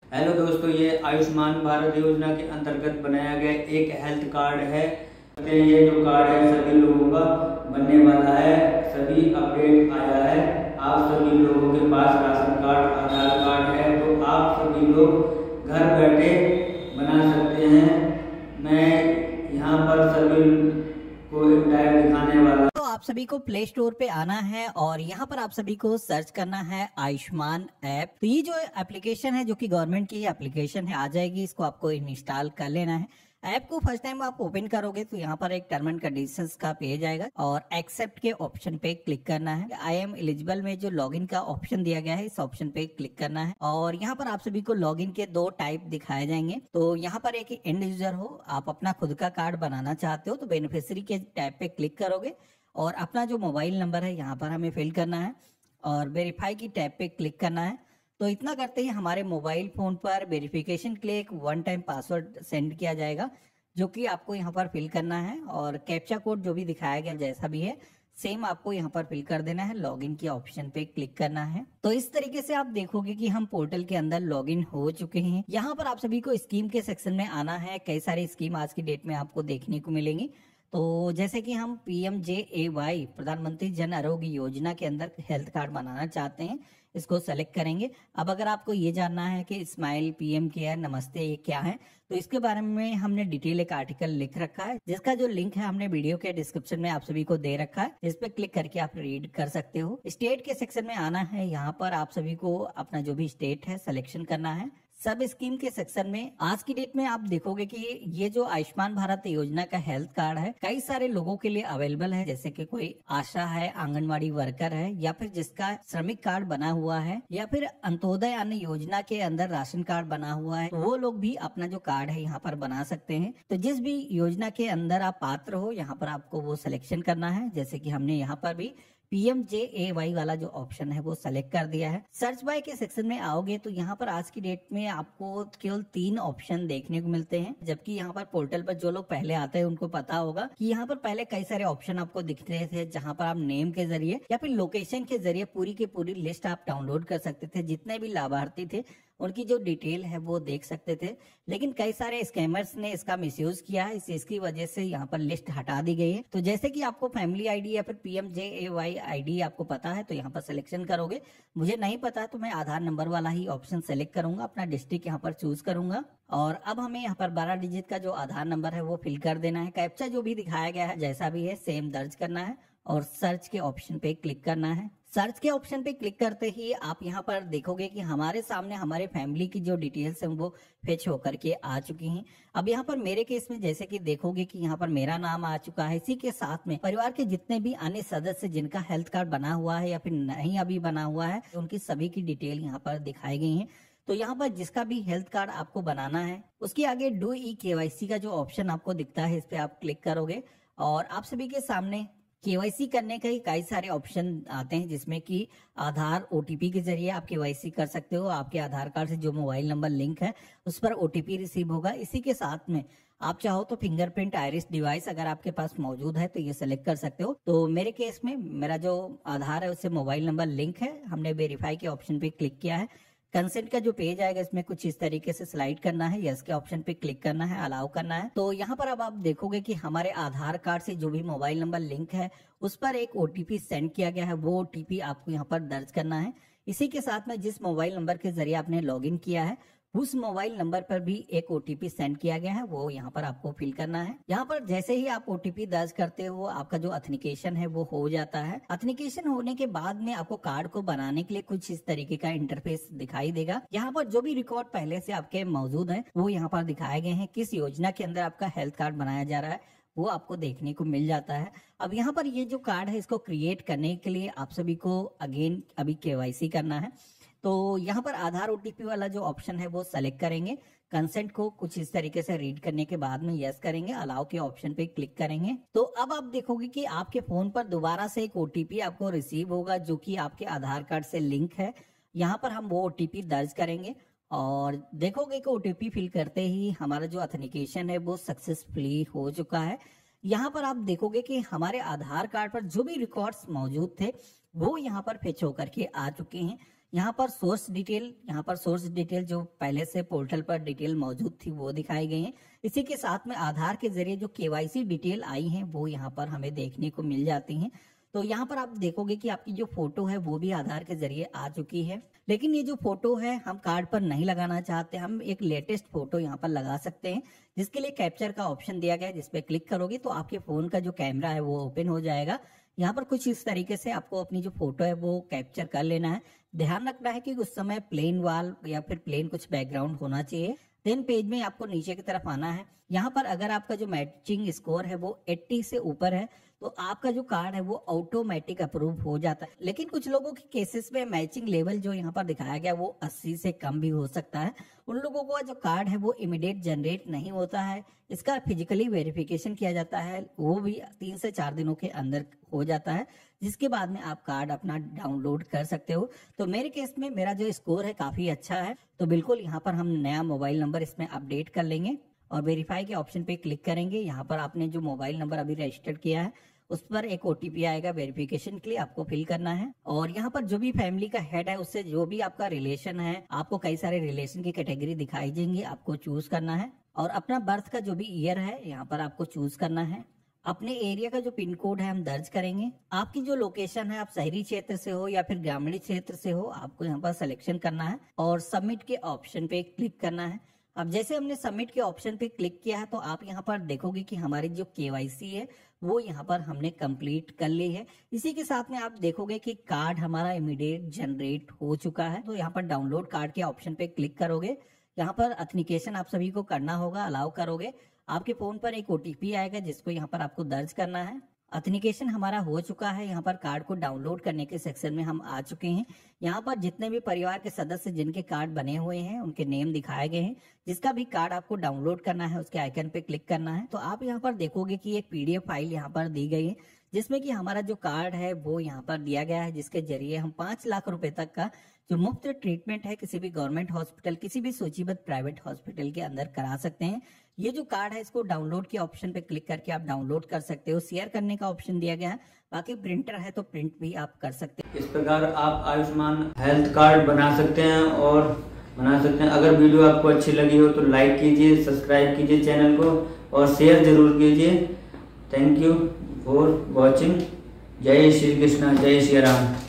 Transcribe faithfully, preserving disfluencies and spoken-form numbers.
Hello दोस्तों, ये आयुष्मान भारत योजना के अंतर्गत बनाया गया एक हेल्थ कार्ड है। ये जो कार्ड है सभी लोगों का बनने वाला है। सभी अपडेट आया है। आप सभी लोगों के पास राशन कार्ड, आधार कार्ड है तो आप सभी लोग घर बैठे बना सकते हैं। मैं यहाँ पर सभी को एक डायरेक्ट दिखाने वाला। तो आप सभी को प्ले स्टोर पे आना है और यहाँ पर आप सभी को सर्च करना है आयुष्मान ऐप। तो ये जो एप्लीकेशन है जो कि गवर्नमेंट की एप्लीकेशन है आ जाएगी, इसको आपको इंस्टॉल कर लेना है। ऐप को फर्स्ट टाइम आप ओपन करोगे तो यहाँ पर एक टर्म एंड कंडीशंस का पेज आएगा और एक्सेप्ट के ऑप्शन पे क्लिक करना है। आई एम एलिजिबल में जो लॉगिन का ऑप्शन दिया गया है इस ऑप्शन पे क्लिक करना है और यहाँ पर आप सभी को लॉगिन के दो टाइप दिखाए जाएंगे। तो यहाँ पर एक एंड यूजर हो, आप अपना खुद का कार्ड बनाना चाहते हो तो बेनिफिशियरी के टैब पे क्लिक करोगे और अपना जो मोबाइल नंबर है यहाँ पर हमें फिल करना है और वेरीफाई की टैब पे क्लिक करना है। तो इतना करते ही हमारे मोबाइल फोन पर वेरिफिकेशन के लिए एक वन टाइम पासवर्ड सेंड किया जाएगा जो कि आपको यहाँ पर फिल करना है और कैप्चा कोड जो भी दिखाया गया जैसा भी है सेम आपको यहाँ पर फिल कर देना है। लॉगिन के ऑप्शन पे क्लिक करना है। तो इस तरीके से आप देखोगे कि हम पोर्टल के अंदर लॉगिन हो चुके हैं। यहाँ पर आप सभी को स्कीम के सेक्शन में आना है। कई सारी स्कीम आज की डेट में आपको देखने को मिलेंगी। तो जैसे कि हम P M J A Y प्रधानमंत्री जन आरोग्य योजना के अंदर हेल्थ कार्ड बनाना चाहते हैं, इसको सेलेक्ट करेंगे। अब अगर आपको ये जानना है कि स्माइल, पीएम केयर, नमस्ते ये क्या है तो इसके बारे में हमने डिटेल एक आर्टिकल लिख रखा है जिसका जो लिंक है हमने वीडियो के डिस्क्रिप्शन में आप सभी को दे रखा है, जिस पे क्लिक करके आप रीड कर सकते हो। स्टेट के सेक्शन में आना है। यहाँ पर आप सभी को अपना जो भी स्टेट है सिलेक्शन करना है। सब स्कीम के सेक्शन में आज की डेट में आप देखोगे कि ये जो आयुष्मान भारत योजना का हेल्थ कार्ड है कई सारे लोगों के लिए अवेलेबल है, जैसे कि कोई आशा है, आंगनवाड़ी वर्कर है या फिर जिसका श्रमिक कार्ड बना हुआ है या फिर अंत्योदय अन्न योजना के अंदर राशन कार्ड बना हुआ है, तो वो लोग भी अपना जो कार्ड है यहाँ पर बना सकते हैं। तो जिस भी योजना के अंदर आप पात्र हो यहाँ पर आपको वो सिलेक्शन करना है। जैसे कि हमने यहाँ पर भी P M J A Y वाला जो ऑप्शन है वो सेलेक्ट कर दिया है। सर्च बाय के सेक्शन में आओगे तो यहाँ पर आज की डेट में आपको केवल तीन ऑप्शन देखने को मिलते हैं, जबकि यहाँ पर पोर्टल पर जो लोग पहले आते हैं उनको पता होगा कि यहाँ पर पहले कई सारे ऑप्शन आपको दिखते थे जहाँ पर आप नेम के जरिए या फिर लोकेशन के जरिए पूरी की पूरी लिस्ट आप डाउनलोड कर सकते थे। जितने भी लाभार्थी थे उनकी जो डिटेल है वो देख सकते थे, लेकिन कई सारे स्कैमर्स ने इसका मिसयूज किया है, इस इसकी वजह से यहाँ पर लिस्ट हटा दी गई है। तो जैसे कि आपको फैमिली आईडी या फिर P M J A Y ID आपको पता है तो यहाँ पर सिलेक्शन करोगे। मुझे नहीं पता है तो मैं आधार नंबर वाला ही ऑप्शन सेलेक्ट करूंगा, अपना डिस्ट्रिक्ट यहाँ पर चूज करूंगा और अब हमें यहाँ पर बारह डिजिट का जो आधार नंबर है वो फिल कर देना है। कैप्चा जो भी दिखाया गया है जैसा भी है सेम दर्ज करना है और सर्च के ऑप्शन पे क्लिक करना है। सर्च के ऑप्शन पे क्लिक करते ही आप यहाँ पर देखोगे कि हमारे सामने हमारे फैमिली की जो डिटेल्स हैं वो फेच होकर के आ चुकी हैं। अब यहाँ पर मेरे केस में जैसे कि देखोगे कि यहाँ पर मेरा नाम आ चुका है, इसी के साथ में परिवार के जितने भी अन्य सदस्य जिनका हेल्थ कार्ड बना हुआ है या फिर नहीं अभी बना हुआ है उनकी सभी की डिटेल यहाँ पर दिखाई गई है। तो यहाँ पर जिसका भी हेल्थ कार्ड आपको बनाना है उसके आगे डू ई के वाई सी का जो ऑप्शन आपको दिखता है इस पे आप क्लिक करोगे और आप सभी के सामने केवाईसी करने के कई सारे ऑप्शन आते हैं जिसमें कि आधार ओटीपी के जरिए आप केवाईसी कर सकते हो। आपके आधार कार्ड से जो मोबाइल नंबर लिंक है उस पर ओटीपी रिसीव होगा। इसी के साथ में आप चाहो तो फिंगरप्रिंट आइरिस डिवाइस अगर आपके पास मौजूद है तो ये सेलेक्ट कर सकते हो। तो मेरे केस में मेरा जो आधार है उससे मोबाइल नंबर लिंक है, हमने वेरीफाई के ऑप्शन पे क्लिक किया है। कंसेंट का जो पेज आएगा इसमें कुछ इस तरीके से स्लाइड करना है, यस के ऑप्शन पे क्लिक करना है, अलाउ करना है। तो यहाँ पर अब आप देखोगे कि हमारे आधार कार्ड से जो भी मोबाइल नंबर लिंक है उस पर एक ओटीपी सेंड किया गया है, वो ओटीपी आपको यहाँ पर दर्ज करना है। इसी के साथ में जिस मोबाइल नंबर के जरिए आपने लॉगिन किया है उस मोबाइल नंबर पर भी एक ओटीपी सेंड किया गया है, वो यहाँ पर आपको फिल करना है। यहाँ पर जैसे ही आप ओटीपी दर्ज करते हो आपका जो ऑथेंटिकेशन है वो हो जाता है। ऑथेंटिकेशन होने के बाद में आपको कार्ड को बनाने के लिए कुछ इस तरीके का इंटरफेस दिखाई देगा। यहाँ पर जो भी रिकॉर्ड पहले से आपके मौजूद है वो यहाँ पर दिखाए गए हैं, किस योजना के अंदर आपका हेल्थ कार्ड बनाया जा रहा है वो आपको देखने को मिल जाता है। अब यहाँ पर ये जो कार्ड है इसको क्रिएट करने के लिए आप सभी को अगेन अभी केवाईसी करना है। तो यहाँ पर आधार ओटीपी वाला जो ऑप्शन है वो सेलेक्ट करेंगे। कंसेंट को कुछ इस तरीके से रीड करने के बाद में यस करेंगे, अलाउ के ऑप्शन पे क्लिक करेंगे। तो अब आप देखोगे कि आपके फोन पर दोबारा से एक ओटीपी आपको रिसीव होगा जो कि आपके आधार कार्ड से लिंक है। यहाँ पर हम वो ओटीपी दर्ज करेंगे और देखोगे कि ओटीपी फिल करते ही हमारा जो ऑथेंटिकेशन है वो सक्सेसफुली हो चुका है। यहाँ पर आप देखोगे कि हमारे आधार कार्ड पर जो भी रिकॉर्ड्स मौजूद थे वो यहाँ पर फेच होकर के आ चुके हैं। यहाँ पर सोर्स डिटेल, यहाँ पर सोर्स डिटेल जो पहले से पोर्टल पर डिटेल मौजूद थी वो दिखाई गई है। इसी के साथ में आधार के जरिए जो केवाईसी डिटेल आई है वो यहाँ पर हमें देखने को मिल जाती हैं। तो यहाँ पर आप देखोगे कि आपकी जो फोटो है वो भी आधार के जरिए आ चुकी है, लेकिन ये जो फोटो है हम कार्ड पर नहीं लगाना चाहते, हम एक लेटेस्ट फोटो यहाँ पर लगा सकते हैं, जिसके लिए कैप्चर का ऑप्शन दिया गया है। जिसपे क्लिक करोगे तो आपके फोन का जो कैमरा है वो ओपन हो जाएगा। यहाँ पर कुछ इस तरीके से आपको अपनी जो फोटो है वो कैप्चर कर लेना है। ध्यान रखना है कि उस समय प्लेन वॉल या फिर प्लेन कुछ बैकग्राउंड होना चाहिए। देन पेज में आपको नीचे की तरफ आना है। यहाँ पर अगर आपका जो मैचिंग स्कोर है वो अस्सी से ऊपर है तो आपका जो कार्ड है वो ऑटोमेटिक अप्रूव हो जाता है। लेकिन कुछ लोगों के केसेस में मैचिंग लेवल जो यहाँ पर दिखाया गया वो अस्सी से कम भी हो सकता है। उन लोगों को जो कार्ड है वो इमीडिएट जनरेट नहीं होता है, इसका फिजिकली वेरिफिकेशन किया जाता है, वो भी तीन से चार दिनों के अंदर हो जाता है, जिसके बाद में आप कार्ड अपना डाउनलोड कर सकते हो। तो मेरे केस में मेरा जो स्कोर है काफी अच्छा है, तो बिल्कुल यहाँ पर हम नया मोबाइल नंबर इसमें अपडेट कर लेंगे और वेरीफाई के ऑप्शन पे क्लिक करेंगे। यहाँ पर आपने जो मोबाइल नंबर अभी रजिस्टर्ड किया है उस पर एक ओटीपी आएगा, वेरिफिकेशन के लिए आपको फिल करना है। और यहाँ पर जो भी फैमिली का हेड है उससे जो भी आपका रिलेशन है, आपको कई सारे रिलेशन की कैटेगरी दिखाई देंगी, आपको चूज करना है। और अपना बर्थ का जो भी ईयर है यहाँ पर आपको चूज करना है। अपने एरिया का जो पिन कोड है हम दर्ज करेंगे। आपकी जो लोकेशन है, आप शहरी क्षेत्र से हो या फिर ग्रामीण क्षेत्र से हो, आपको यहाँ पर सिलेक्शन करना है और सबमिट के ऑप्शन पे क्लिक करना है। अब जैसे हमने सबमिट के ऑप्शन पे क्लिक किया है तो आप यहाँ पर देखोगे कि हमारी जो केवाईसी है वो यहाँ पर हमने कंप्लीट कर ली है। इसी के साथ में आप देखोगे कि कार्ड हमारा इमीडिएट जनरेट हो चुका है। तो यहाँ पर डाउनलोड कार्ड के ऑप्शन पे क्लिक करोगे। यहाँ पर ऑथेंटिकेशन आप सभी को करना होगा, अलाउ करोगे। आपके फोन पर एक ओटीपी आएगा जिसको यहाँ पर आपको दर्ज करना है। ऑथेंटिकेशन हमारा हो चुका है। यहाँ पर कार्ड को डाउनलोड करने के सेक्शन में हम आ चुके हैं। यहाँ पर जितने भी परिवार के सदस्य जिनके कार्ड बने हुए हैं उनके नेम दिखाए गए हैं। जिसका भी कार्ड आपको डाउनलोड करना है उसके आइकन पे क्लिक करना है। तो आप यहाँ पर देखोगे कि एक पीडीएफ फाइल यहाँ पर दी गई है जिसमें कि हमारा जो कार्ड है वो यहाँ पर दिया गया है, जिसके जरिए हम पांच लाख रुपए तक का जो मुफ्त ट्रीटमेंट है किसी भी गवर्नमेंट हॉस्पिटल, किसी भी सूचीबद्ध प्राइवेट हॉस्पिटल के अंदर करा सकते हैं। ये जो कार्ड है इसको डाउनलोड के ऑप्शन पे क्लिक करके आप डाउनलोड कर सकते हो। शेयर करने का ऑप्शन दिया गया है, बाकी प्रिंटर है तो प्रिंट भी आप कर सकते हैं। इस प्रकार आप आयुष्मान हेल्थ कार्ड बना सकते हैं और बना सकते हैं। अगर वीडियो आपको अच्छी लगी हो तो लाइक कीजिए, सब्सक्राइब कीजिए चैनल को और शेयर जरूर कीजिए। Thank you for watching. जय श्री कृष्ण, जय श्री राम।